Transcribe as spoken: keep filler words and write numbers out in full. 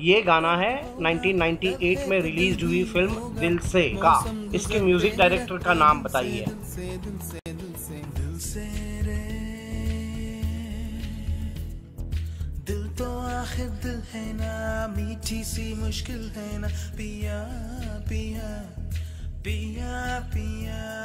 ये गाना है नाइनटीन नाइंटी एट में रिलीज हुई फिल्म दिल से का। इसके म्यूजिक डायरेक्टर का नाम बताइए। दिल तो आखिर दिल है ना, मीठी सी मुश्किल है ना, पिया पिया पिया पिया।